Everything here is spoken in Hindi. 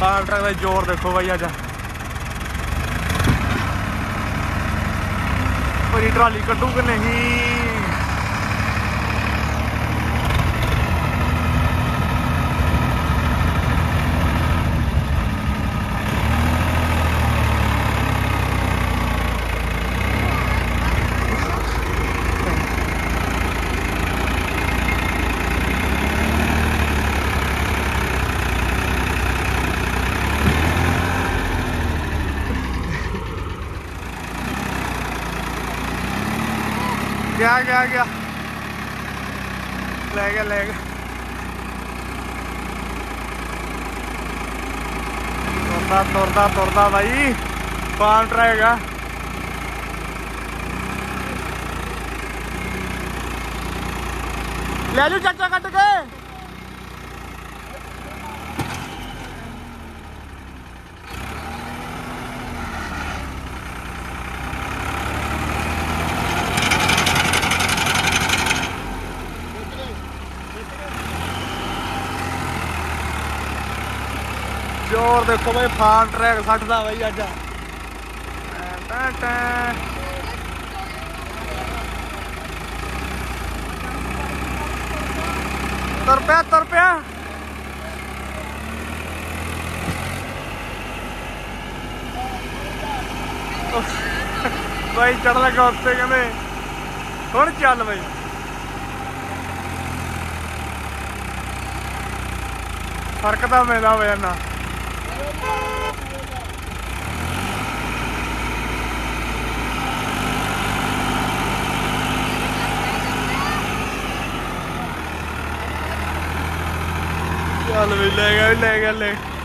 फार्म ट्रक का जोर देखो भाई अज पूरी ट्राली कड्डू कि नहीं। गया गया गया ले गया ले गया। तुरदा तुरदा तुरदा भाई फार्म ट्रैक है। ले लू चाचा कट के जोर देखो भाई फार्म ट्रैक सटदा भाई अज तुर पिया भाई चढ़ लगा उत्ते कहते हुण चल भाई फर्क तो मिलदा हो जाना। चल भी ले गया ले।